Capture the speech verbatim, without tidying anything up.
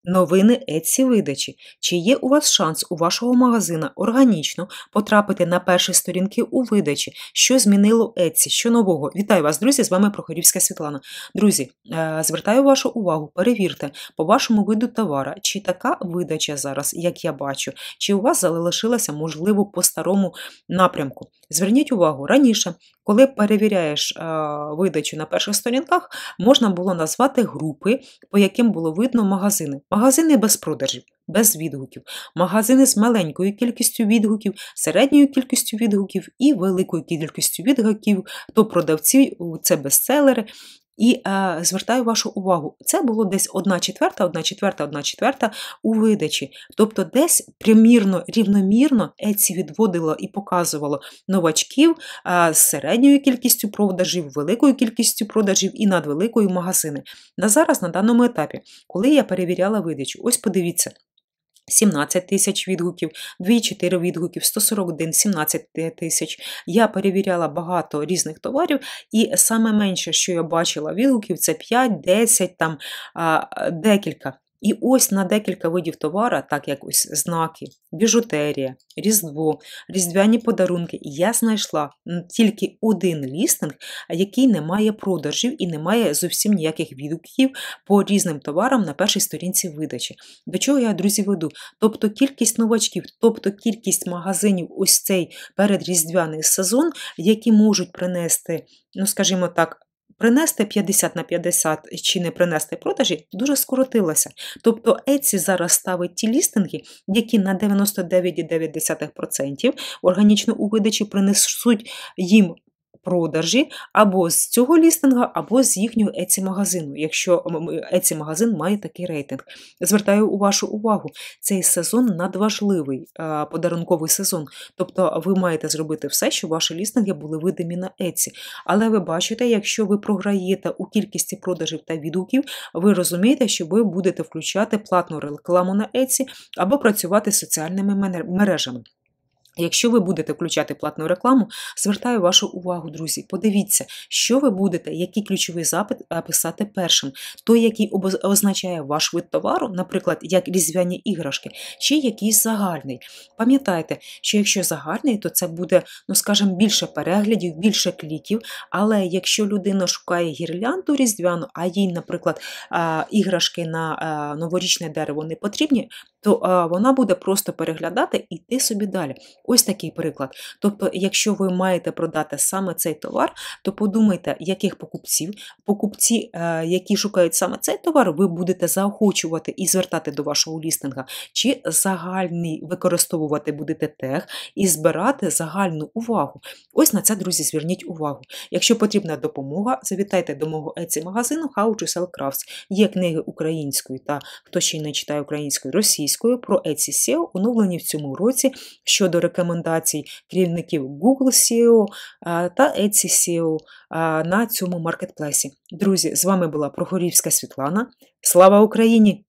Новини Etsy видачі. Чи є у вас шанс у вашого магазина органічно потрапити на перші сторінки у видачі? Що змінило Etsy? Що нового? Вітаю вас, друзі, з вами Прохорівська Світлана. Друзі, звертаю вашу увагу, перевірте по вашому виду товара, чи така видача зараз, як я бачу, чи у вас залишилася, можливо, по старому напрямку. Зверніть увагу, раніше, коли перевіряєш видачу на перших сторінках, можна було назвати групи, по яким було видно магазини. Магазини без продажів, без відгуків, магазини з маленькою кількістю відгуків, середньою кількістю відгуків і великою кількістю відгуків, то продавці, це бестселери. І е, звертаю вашу увагу, це було десь одна четверта, одна четверта, одна четверта у видачі. Тобто десь примірно, рівномірно Etsy відводило і показувало новачків е, з середньою кількістю продажів, великою кількістю продажів і надвеликою магазини. На зараз, на даному етапі, коли я перевіряла видачу, ось подивіться, сімнадцять тисяч відгуків, два чотири відгуків, сто сорок один, сімнадцять тисяч. Я перевіряла багато різних товарів, і саме менше, що я бачила відгуків, це п'ять, десять, там, декілька. І ось на декілька видів товара, так як ось знаки, біжутерія, різдво, різдвяні подарунки, я знайшла тільки один лістинг, який не має продажів і не має зовсім ніяких відгуків по різним товарам на першій сторінці видачі. До чого я, друзі, веду? Тобто кількість новачків, тобто кількість магазинів ось цей передріздвяний сезон, які можуть принести, ну скажімо так, принести п'ятдесят на п'ятдесят чи не принести продажі, дуже скоротилося. Тобто Etsy зараз ставить ті лістинги, які на дев'яносто дев'ять цілих дев'ять десятих відсотка органічно у видачі принесуть їм продажі або з цього лістинга, або з їхнього Etsy-магазину, якщо Etsy-магазин має такий рейтинг. Звертаю вашу увагу, цей сезон надважливий, подарунковий сезон. Тобто ви маєте зробити все, щоб ваші лістинги були видимі на Etsy. Але ви бачите, якщо ви програєте у кількості продажів та відгуків, ви розумієте, що ви будете включати платну рекламу на Etsy або працювати з соціальними мережами. Якщо ви будете включати платну рекламу, звертаю вашу увагу, друзі, подивіться, що ви будете, який ключовий запит писати першим. Той, який означає ваш вид товару, наприклад, як різдвяні іграшки, чи якийсь загальний. Пам'ятайте, що якщо загальний, то це буде, ну скажімо, більше переглядів, більше кліків, але якщо людина шукає гірлянду різдвяну, а їй, наприклад, іграшки на новорічне дерево не потрібні, то вона буде просто переглядати і йти собі далі. Ось такий приклад. Тобто, якщо ви маєте продати саме цей товар, то подумайте, яких покупців. Покупці, які шукають саме цей товар, ви будете заохочувати і звертати до вашого лістинга, чи загальний використовувати будете тег і збирати загальну увагу. Ось на це, друзі, зверніть увагу. Якщо потрібна допомога, завітайте до мого Etsy-магазину How to Sell Crafts. Є книги українською та, хто ще не читає українською, російською про Etsy сео, оновлені в цьому році щодо рекомендацій керівників Google сео та Etsy сео на цьому маркетплейсі. Друзі, з вами була Прохорівська Світлана. Слава Україні!